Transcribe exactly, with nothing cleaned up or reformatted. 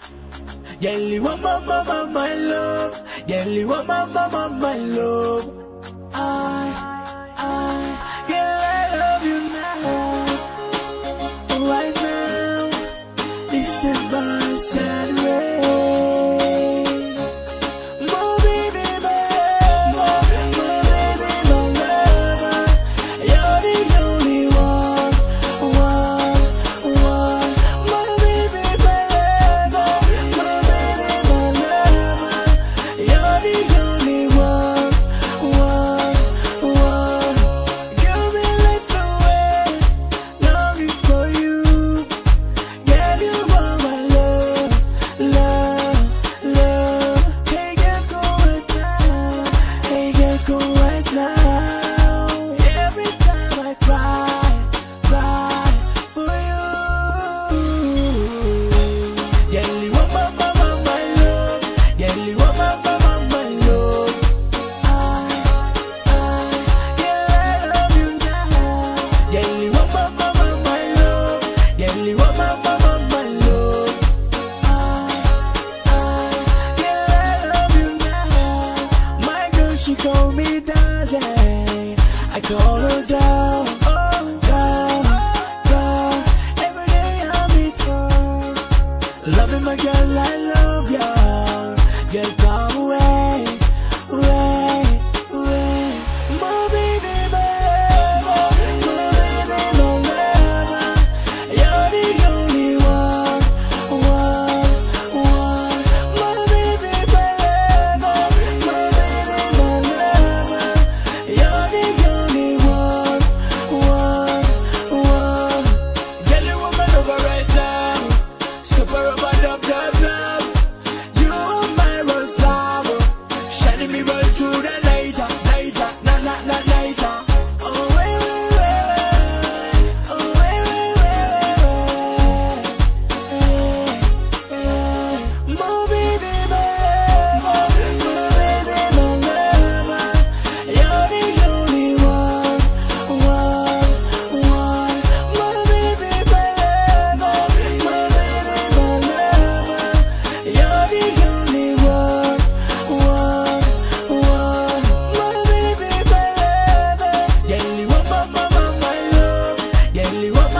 Girl, you are my mama, my love. Girl, you are my mama, my love. I, I, girl, I love you now. Right now, this is my Saturday. My baby, my, my, my baby, my lover. You're the only one, one, one. My baby, my lover. My baby, my lover. You're the only one, one, one. Girl, me life away, longing for you. Girl, you are my love, love, love. Hey, girl, go right now. Hey, girl, go right now. Every time I cry, cry for you. Girl, you are my mama, my love. Girl, you are my mama, my love. I, I, girl, I love you now. Girl, you are my mama, my love. Girl, you are my mama, my love. I, I, girl, I love you now. My girl, she call me Dezine. I call her down, oh, down, down. Every day I meet her. Loving my girl, I love ya. Girl, come away, away, away. My baby, my lover, my baby, my lover. You're the only one, one, one. My baby, my lover, my baby, my lover. You're the only one, one, one. Girl, you are my lover right now. Super rubber dub dub dub. You are my world star, shining me right through the night, night, na na na night. Oh wait, wait, wait, oh wait, wait, wait, wait. My baby, my lover, my baby, my lover. You're the only one, one, one. My baby, my lover, my baby, my lover. You're the only one, one, one. My baby, my lover. Girl, you are my mama, my love. Girl, you are